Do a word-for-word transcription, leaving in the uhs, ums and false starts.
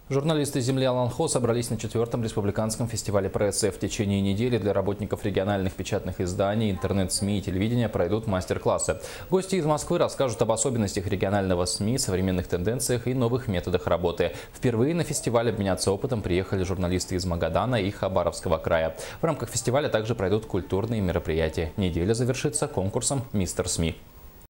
Журналисты земли Аланхо собрались на четвертом республиканском фестивале прессы. В течение недели для работников региональных печатных изданий, интернет-СМИ и телевидения пройдут мастер-классы. Гости из Москвы расскажут об особенностях регионального СМИ, современных тенденциях и новых методах работы. Впервые на фестиваль обменяться опытом приехали журналисты из Магадана и Хабаровского края. В рамках фестиваля также пройдут культурные мероприятия. Неделя завершится конкурсом «Мистер СМИ».